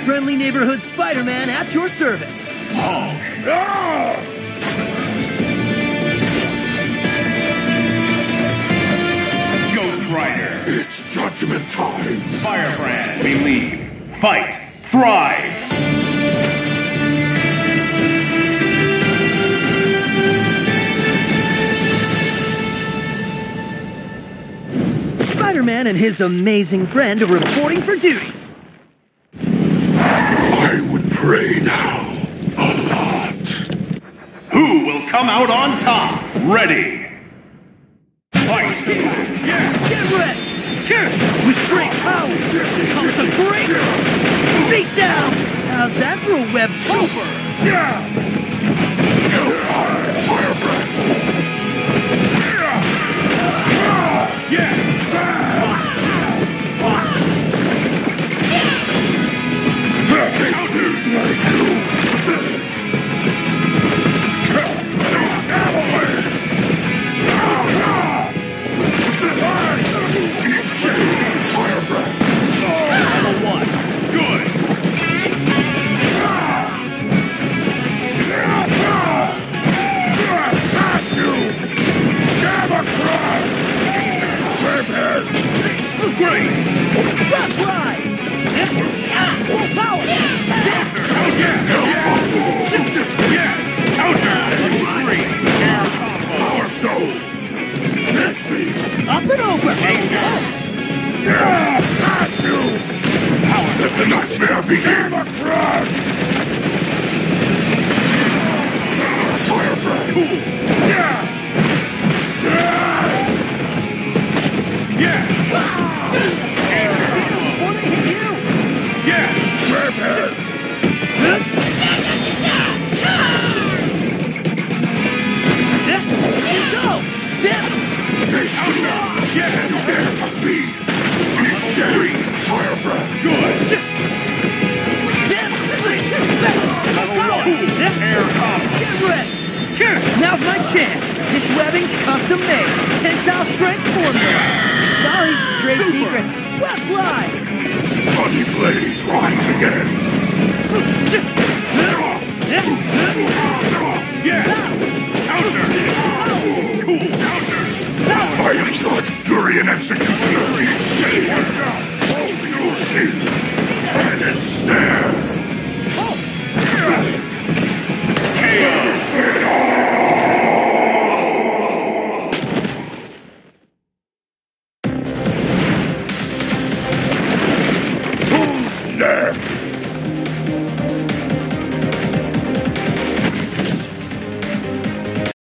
friendly neighborhood Spider-Man at your service. Ghost Rider. It's judgment time. Firebrand. Believe. Fight. Thrive. Spider-Man and his amazing friend are reporting for duty. I would pray now. A lot. Who will come out on top? Ready. Fight. Get ready! With great power comes a great beatdown! How's that for a web super? Firebrand. Great! That's right! Full power! Counter! 3! Air combo! Power stone! Miss me! Up and over! Got you! Power! Let the nightmare begin! Firebrand! Cool! Before they hit you! Prepare! Here you go! Zip! You dare not me! Firebrand! Good! Zip! Level 1! Air combo! Get ready! Now's my chance! This webbing's custom made! Tensile strength formula! Sorry, trade secret. Web Live! Bloody blaze rise again! Counter! Cool! Counter! I am judge, jury, and executioner! Hold your sins and instead! Who's next?